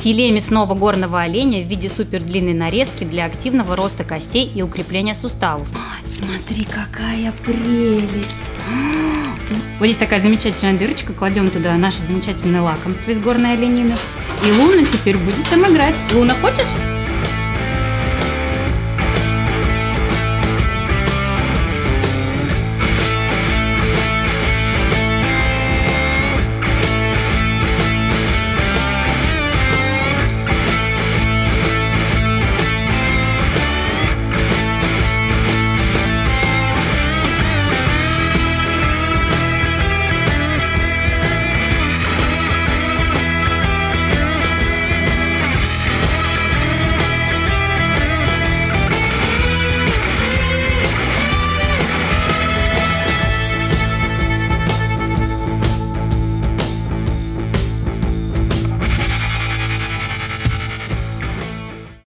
Филе мясного горного оленя в виде супер длинной нарезки для активного роста костей и укрепления суставов. Смотри, какая прелесть! Вот здесь такая замечательная дырочка, кладем туда наше замечательное лакомство из горной оленины. И Луна теперь будет там играть. Луна, хочешь?